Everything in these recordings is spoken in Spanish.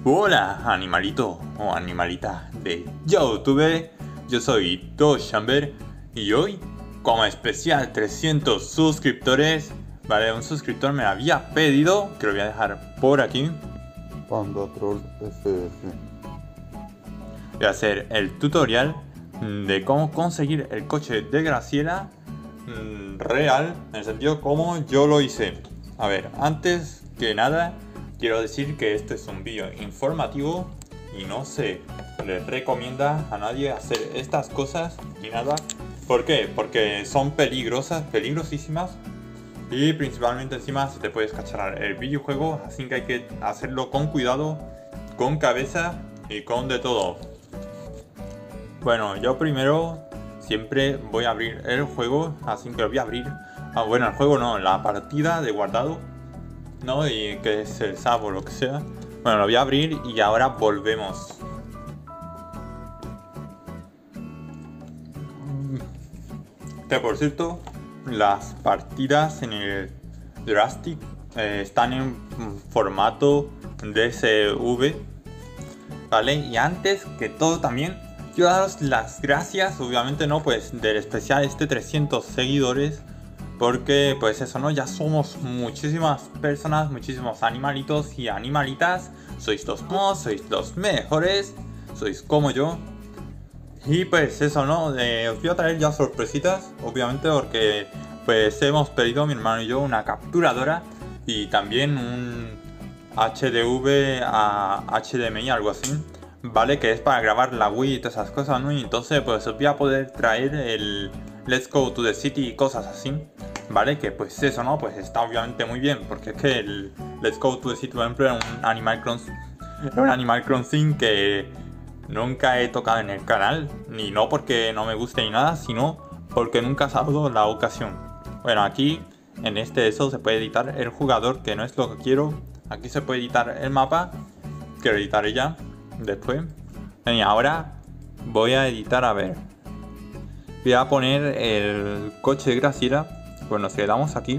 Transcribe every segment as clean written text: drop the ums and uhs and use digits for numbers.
Hola, animalito o animalita de YouTube. Yo soy Doshamber y hoy, como especial 300 suscriptores, vale, un suscriptor me había pedido, que lo voy a dejar por aquí. Panda Troll FF. Voy a hacer el tutorial de cómo conseguir el coche de Graciela real, en el sentido como yo lo hice. A ver, antes que nada, quiero decir que este es un vídeo informativo y no se les recomienda a nadie hacer estas cosas ni nada. ¿Por qué? Porque son peligrosísimas y principalmente encima se te puede escacharrar el videojuego, así que hay que hacerlo con cuidado, con cabeza y con de todo. Bueno, yo primero siempre voy a abrir el juego, así que lo voy a abrir. Bueno, el juego no, la partida de guardado, ¿no? Y que es el SAP o lo que sea. Bueno, lo voy a abrir y ahora volvemos. Que por cierto, las partidas en el Drastic están en formato DSV, ¿vale? Y antes que todo también quiero daros las gracias, obviamente no, pues del especial 300 seguidores. Porque pues eso, ¿no? Ya somos muchísimas personas, muchísimos animalitos y animalitas. Sois los mejores, sois como yo. Y pues eso, ¿no? Os voy a traer ya sorpresitas, obviamente, porque pues hemos pedido mi hermano y yo una capturadora y también un HDV a HDMI, algo así, ¿vale? Que es para grabar la Wii y todas esas cosas, ¿no? Y entonces pues os voy a poder traer el Let's Go to the City y cosas así, ¿vale? Que pues eso, ¿no? Pues está obviamente muy bien, porque es que el Let's Go to the City, por ejemplo, era un Animal Crossing que nunca he tocado en el canal, ni no porque no me guste ni nada, sino porque nunca ha dado la ocasión. Bueno, aquí en eso se puede editar el jugador, que no es lo que quiero. Aquí se puede editar el mapa, que lo editaré ya después. Y ahora voy a editar, a ver. Voy a poner el coche de Graciela. Bueno, si le damos aquí,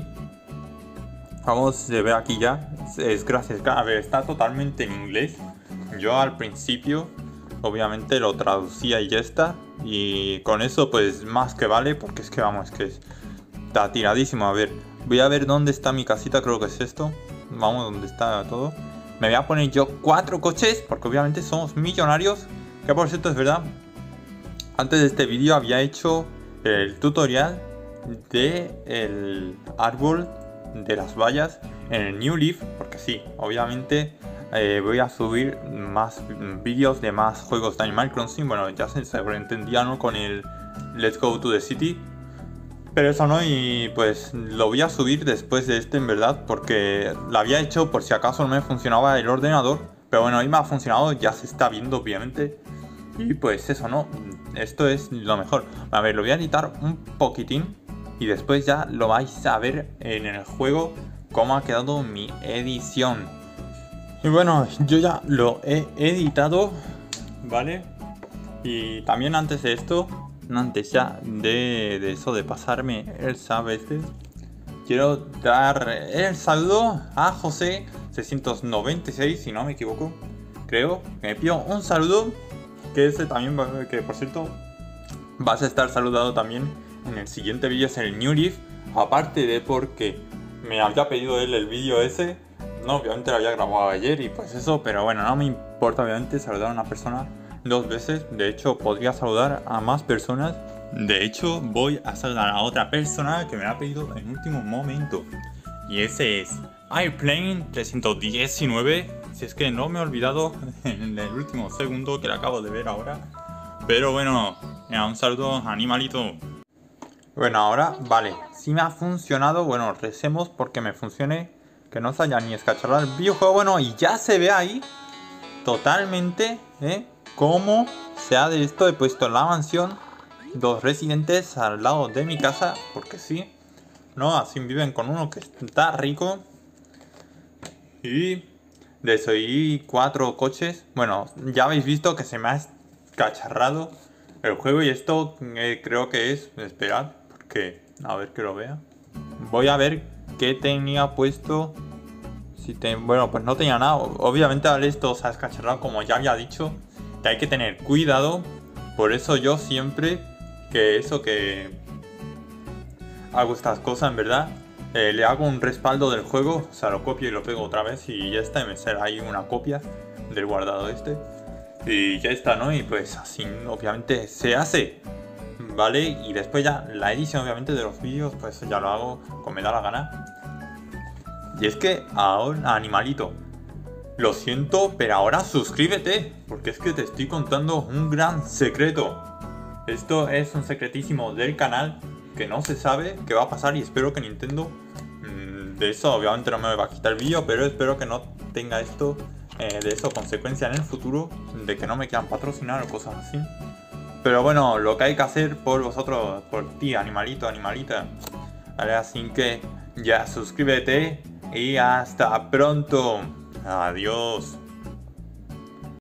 vamos, se ve aquí ya. Es Graciela. A ver, está totalmente en inglés. Yo al principio, obviamente, lo traducía y ya está. Y con eso, pues más que vale, porque es que vamos, es que está tiradísimo. A ver, voy a ver dónde está mi casita, creo que es esto. Vamos, donde está todo. Me voy a poner yo 4 coches, porque obviamente somos millonarios. Que por cierto es verdad, antes de este vídeo había hecho el tutorial de el árbol de las vallas en el New Leaf, porque sí, obviamente voy a subir más vídeos de más juegos de Animal Crossing. Bueno, ya se sobreentendía, ¿no? Con el Let's Go to the City, pero eso no, y pues lo voy a subir después de este, en verdad, porque lo había hecho por si acaso no me funcionaba el ordenador, pero bueno, hoy me ha funcionado, ya se está viendo obviamente. Y pues eso, ¿no? Esto es lo mejor. A ver, lo voy a editar un poquitín y después ya lo vais a ver en el juego cómo ha quedado mi edición. Y bueno, yo ya lo he editado, ¿vale? Y también antes de esto, antes ya de eso, de pasarme el SAB quiero dar el saludo a José 696, si no me equivoco. Creo que me pidió un saludo. Que ese también, que por cierto, vas a estar saludado también en el siguiente vídeo, es el New Leaf. Aparte de porque me había pedido él el vídeo ese. No, obviamente lo había grabado ayer y pues eso, pero bueno, no me importa obviamente saludar a una persona 2 veces. De hecho, podría saludar a más personas. De hecho, voy a saludar a otra persona que me lo ha pedido en último momento. Y ese es Airplane 319. Si es que no me he olvidado en el último segundo, que lo acabo de ver ahora. Pero bueno, un saludo, animalito. Bueno, ahora, vale, si me ha funcionado. Bueno, recemos porque me funcione, que no se haya ni escacharrado el videojuego. Bueno, y ya se ve ahí totalmente cómo se ha de esto. He puesto la mansión, 2 residentes al lado de mi casa, porque sí, ¿no? Así viven con uno que está rico. Y de eso, y 4 coches. Bueno, ya habéis visto que se me ha escacharrado el juego. Y esto creo que es, esperad, porque a ver que lo vea. Voy a ver qué tenía puesto Bueno, pues no tenía nada. Obviamente, vale, esto se ha escacharrado, como ya había dicho. Que hay que tener cuidado. Por eso yo siempre que hago estas cosas, en verdad, le hago un respaldo del juego. O sea, lo copio y lo pego otra vez y ya está. Y me será ahí una copia del guardado este. Y ya está, ¿no? Y pues así, obviamente, se hace. ¿Vale? Y después ya la edición, obviamente, de los vídeos, pues ya lo hago como me da la gana. Y es que ahora, animalito, lo siento, pero ahora suscríbete, porque es que te estoy contando un gran secreto. Esto es un secretísimo del canal que no se sabe qué va a pasar y espero que Nintendo, de eso obviamente no me va a quitar el vídeo, pero espero que no tenga esto, de eso consecuencia en el futuro, de que no me quieran patrocinar o cosas así. Pero bueno, lo que hay que hacer por vosotros, por ti, animalito, animalita. Vale, así que ya suscríbete y hasta pronto. Adiós.